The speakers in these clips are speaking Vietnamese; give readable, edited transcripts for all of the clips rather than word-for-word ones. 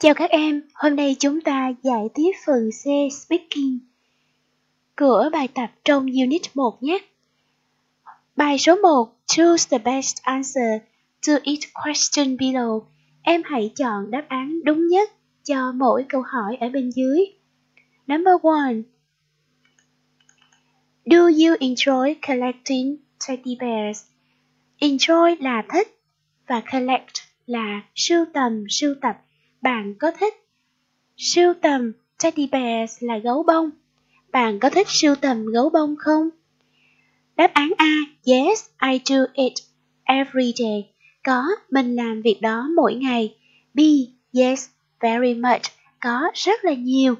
Chào các em, hôm nay chúng ta giải tiếp phần C Speaking của bài tập trong Unit 1 nhé. Bài số 1, Choose the best answer to each question below. Em hãy chọn đáp án đúng nhất cho mỗi câu hỏi ở bên dưới. Number 1. Do you enjoy collecting teddy bears? Enjoy là thích và collect là sưu tầm, sưu tập. Bạn có thích sưu tầm teddy bears là gấu bông? Bạn có thích sưu tầm gấu bông không? Đáp án A. Yes, I do it every day. Có, mình làm việc đó mỗi ngày. B. Yes, very much. Có, rất là nhiều.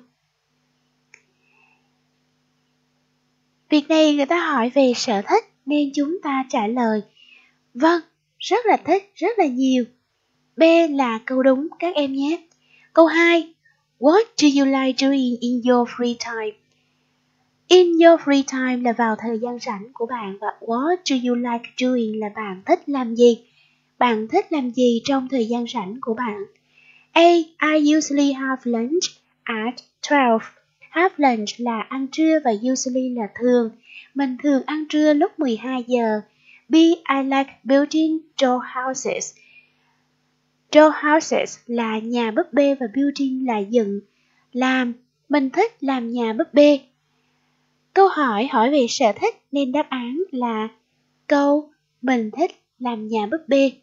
Việc này người ta hỏi về sở thích nên chúng ta trả lời vâng, rất là thích, rất là nhiều. B là câu đúng các em nhé. Câu 2. What do you like doing in your free time? In your free time là vào thời gian rảnh của bạn và what do you like doing là bạn thích làm gì? Bạn thích làm gì trong thời gian rảnh của bạn? A. I usually have lunch at 12. Have lunch là ăn trưa và usually là thường. Mình thường ăn trưa lúc 12 giờ. B. I like building doll houses. Doll houses là nhà búp bê và building là dựng, làm. Mình thích làm nhà búp bê. Câu hỏi hỏi về sở thích nên đáp án là câu mình thích làm nhà búp bê.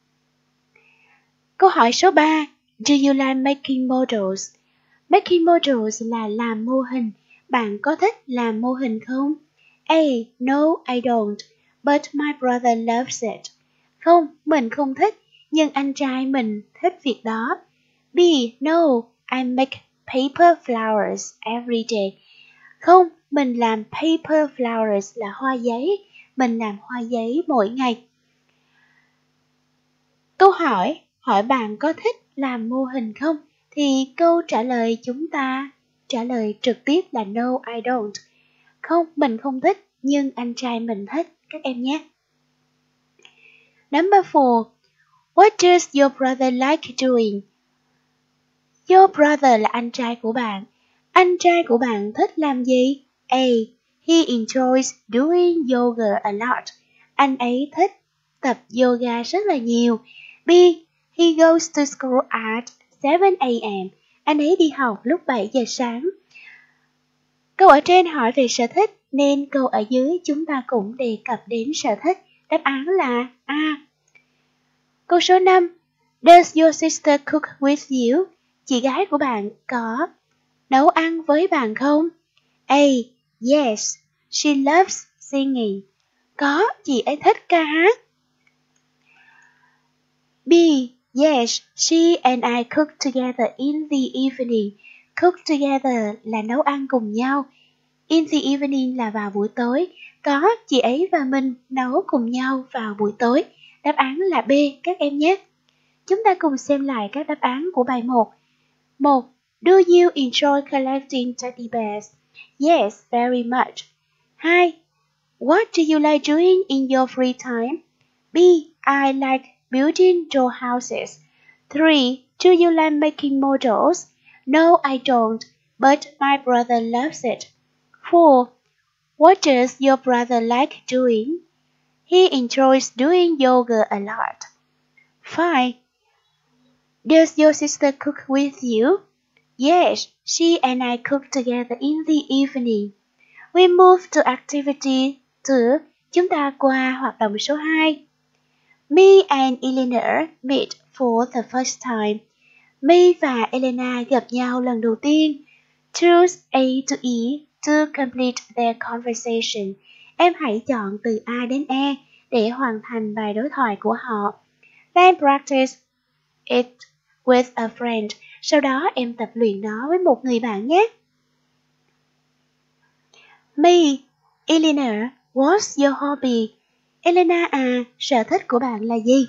Câu hỏi số 3. Do you like making models? Making models là làm mô hình. Bạn có thích làm mô hình không? A. No, I don't, but my brother loves it. Không, mình không thích, nhưng anh trai mình thích việc đó. B. No, I make paper flowers every day. Không, mình làm paper flowers là hoa giấy. Mình làm hoa giấy mỗi ngày. Câu hỏi bạn có thích làm mô hình không? Thì câu trả lời chúng ta trả lời trực tiếp là no, I don't. Không, mình không thích, nhưng anh trai mình thích, các em nhé. Number 4. What does your brother like doing? Your brother là anh trai của bạn. Anh trai của bạn thích làm gì? A. He enjoys doing yoga a lot. Anh ấy thích tập yoga rất là nhiều. B. He goes to school at 7 a.m. Anh ấy đi học lúc 7 giờ sáng. Câu ở trên hỏi về sở thích nên câu ở dưới chúng ta cũng đề cập đến sở thích. Đáp án là A. Câu số 5. Does your sister cook with you? Chị gái của bạn có nấu ăn với bạn không? A. Yes, she loves singing. Có, chị ấy thích ca hát. B. Yes, she and I cook together in the evening. Cook together là nấu ăn cùng nhau. In the evening là vào buổi tối. Có, chị ấy và mình nấu cùng nhau vào buổi tối. Đáp án là B các em nhé. Chúng ta cùng xem lại các đáp án của bài 1. 1. Do you enjoy collecting teddy bears? Yes, very much. 2. What do you like doing in your free time? B. I like building doll houses. 3. Do you like making models? No, I don't, but my brother loves it. 4. What does your brother like doing? He enjoys doing yoga a lot. 5. Does your sister cook with you? Yes, she and I cook together in the evening. We move to activity 2. Chúng ta qua hoạt động số 2. Me and Eleanor meet for the first time. Me và Elena gặp nhau lần đầu tiên. Choose A to E to complete their conversation. Em hãy chọn từ A đến E để hoàn thành bài đối thoại của họ. Then practice it with a friend. Sau đó em tập luyện nó với một người bạn nhé. Me, Eleanor, what's your hobby? Elena à, sở thích của bạn là gì?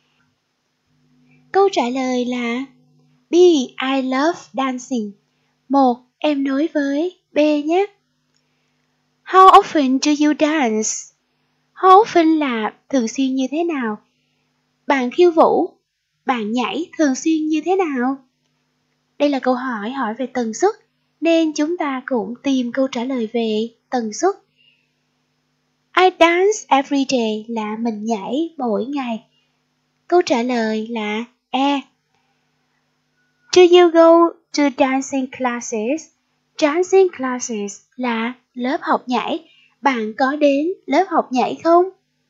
Câu trả lời là B. I love dancing. 1. Em nối với B nhé. How often do you dance? How often là thường xuyên như thế nào? Bạn khiêu vũ, bạn nhảy thường xuyên như thế nào? Đây là câu hỏi hỏi về tần suất, nên chúng ta cũng tìm câu trả lời về tần suất. I dance every day là mình nhảy mỗi ngày. Câu trả lời là E. Do you go to dancing classes? Dancing classes là lớp học nhảy. Bạn có đến lớp học nhảy không?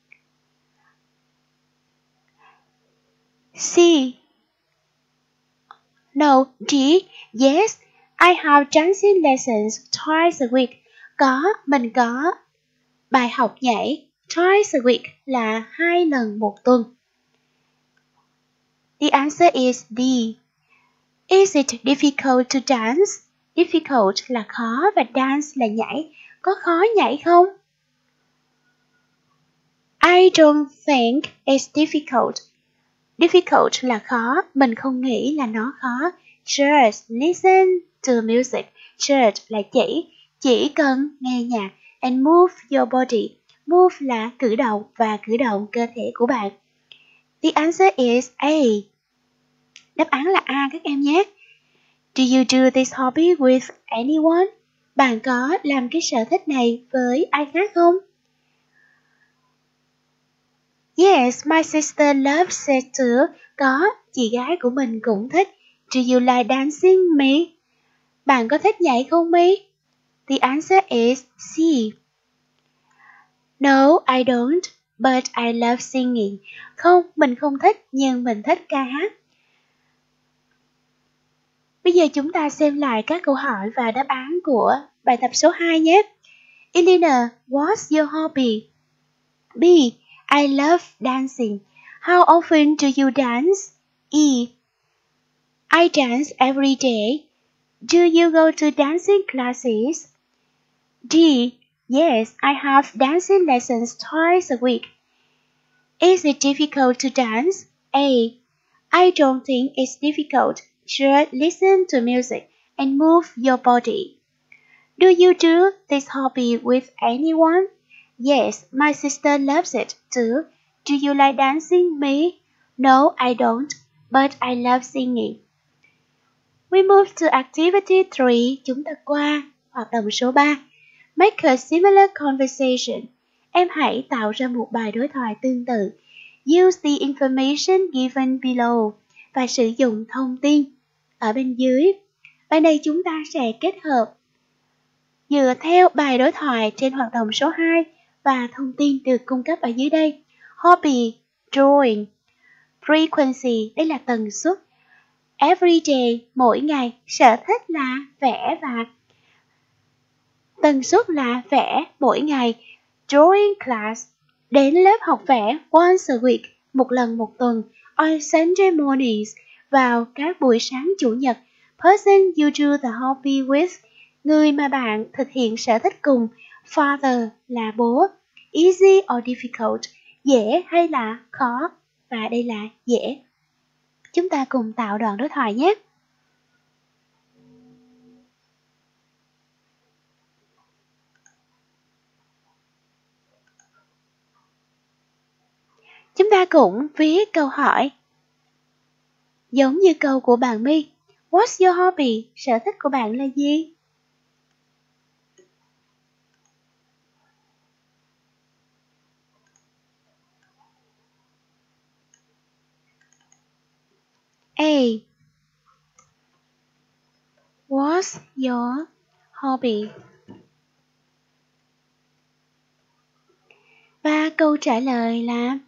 C. No. D. Yes, I have dancing lessons twice a week. Mình có bài học nhảy twice a week là 2 lần một tuần. The answer is D. Is it difficult to dance? Difficult là khó và dance là nhảy. Có khó nhảy không? I don't think it's difficult. Difficult là khó, mình không nghĩ là nó khó. Just listen to music. Just là chỉ cần nghe nhạc. And move your body. Move là cử động và cử động cơ thể của bạn. The answer is A. Đáp án là A các em nhé. Do you do this hobby with anyone? Bạn có làm cái sở thích này với ai khác không? Yes, my sister loves it too. Có, chị gái của mình cũng thích. Do you like dancing, Me? Bạn có thích nhảy không, Me? The answer is C. No, I don't, but I love singing. Không, mình không thích, nhưng mình thích ca hát. Bây giờ chúng ta xem lại các câu hỏi và đáp án của bài tập số 2 nhé. Elena, what's your hobby? B. I love dancing. How often do you dance? E. I dance every day. Do you go to dancing classes? D. Yes, I have dancing lessons twice a week. Is it difficult to dance? A. I don't think it's difficult. Just listen to music and move your body. Do you do this hobby with anyone? Yes, my sister loves it too. Do you like dancing, Me? No, I don't, but I love singing. We move to activity 3. Chúng ta qua hoạt động số 3. Make a similar conversation. Em hãy tạo ra một bài đối thoại tương tự. Use the information given below và sử dụng thông tin ở bên dưới. Bài này chúng ta sẽ kết hợp dựa theo bài đối thoại trên hoạt động số 2 và thông tin được cung cấp ở dưới đây. Hobby, drawing. Frequency, đây là tần suất. Every day, mỗi ngày. Sở thích là vẽ và tần suất là vẽ mỗi ngày. Drawing class, đến lớp học vẽ once a week, một lần một tuần. On Sunday mornings, vào các buổi sáng chủ nhật. Person you do the hobby with, người mà bạn thực hiện sở thích cùng. Father là bố. Easy or difficult, dễ hay là khó? Và đây là dễ. Chúng ta cùng tạo đoạn đối thoại nhé. Chúng ta cũng viết câu hỏi giống như câu của bạn My. What's your hobby? Sở thích của bạn là gì? A. What's your hobby? Và câu trả lời là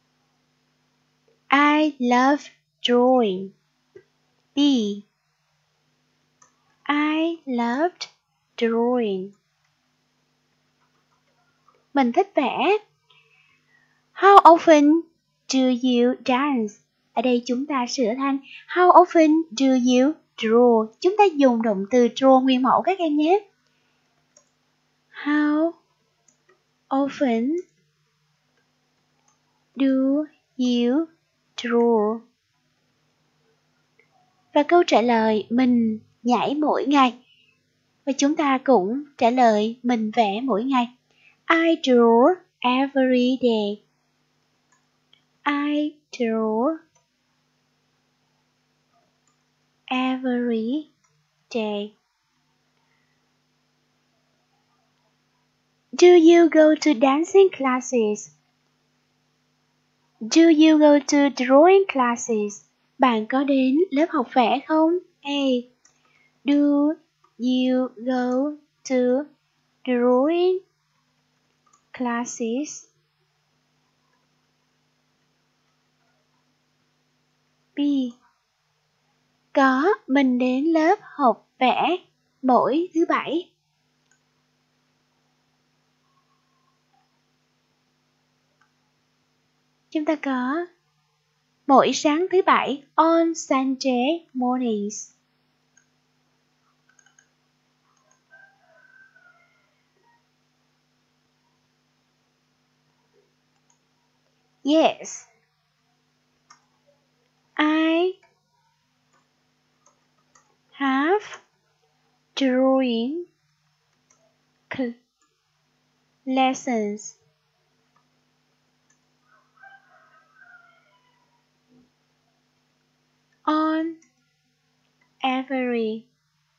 I love drawing. B. I loved drawing. Mình thích vẽ. How often do you dance? Ở đây chúng ta sửa thành How often do you draw? Chúng ta dùng động từ draw nguyên mẫu các em nhé. How often do you draw? Và câu trả lời mình nhảy mỗi ngày. Và chúng ta cũng trả lời mình vẽ mỗi ngày. I draw every day. I draw every every day. Do you go to dancing classes? Do you go to drawing classes? Bạn có đến lớp học vẽ không? A. Do you go to drawing classes? B. Có, mình đến lớp học vẽ mỗi thứ bảy. Chúng ta có mỗi sáng thứ bảy, on Sunday mornings. Yes, I have drawing lessons. On every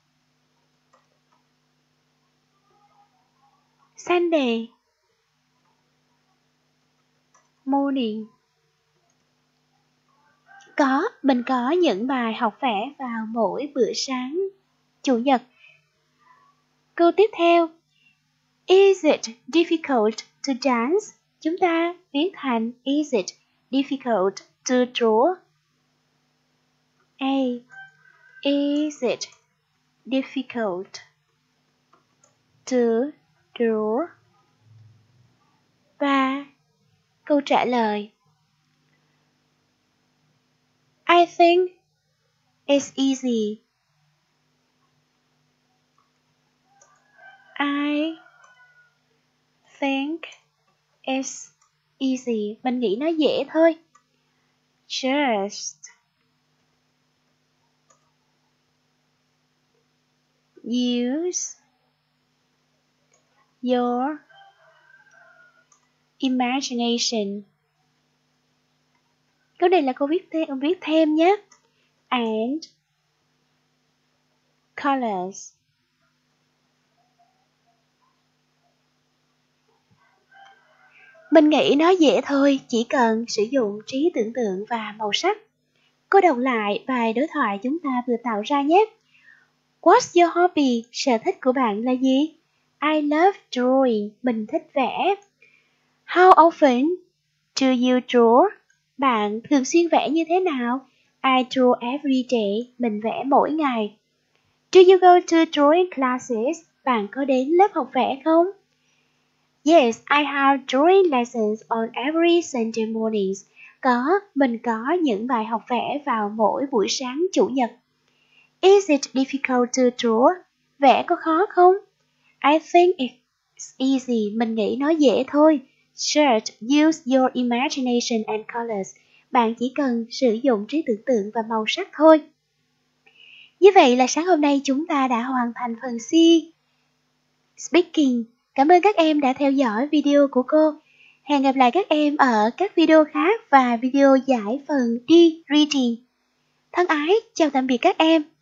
Sunday morning. Mình có những bài học vẽ vào mỗi bữa sáng Chủ nhật. Câu tiếp theo. Is it difficult to dance? Chúng ta biến thành is it difficult to draw? A. Is it difficult to draw? Và câu trả lời. I think it's easy. I think it's easy. Mình nghĩ nó dễ thôi. Just use your imagination. Câu này là câu viết thêm nhé. And colors. Mình nghĩ nó dễ thôi, chỉ cần sử dụng trí tưởng tượng và màu sắc. Cô đọc lại bài đối thoại chúng ta vừa tạo ra nhé. What's your hobby? Sở thích của bạn là gì? I love drawing. Mình thích vẽ. How often do you draw? Bạn thường xuyên vẽ như thế nào? I draw every day. Mình vẽ mỗi ngày. Do you go to drawing classes? Bạn có đến lớp học vẽ không? Yes, I have drawing lessons on every Sunday mornings. Mình có những bài học vẽ vào mỗi buổi sáng Chủ nhật. Is it difficult to draw? Vẽ có khó không? I think it's easy. Mình nghĩ nó dễ thôi. Just use your imagination and colors. Bạn chỉ cần sử dụng trí tưởng tượng và màu sắc thôi. Như vậy là sáng hôm nay chúng ta đã hoàn thành phần C. Speaking. Cảm ơn các em đã theo dõi video của cô. Hẹn gặp lại các em ở các video khác và video giải phần D reading. Thân ái, chào tạm biệt các em.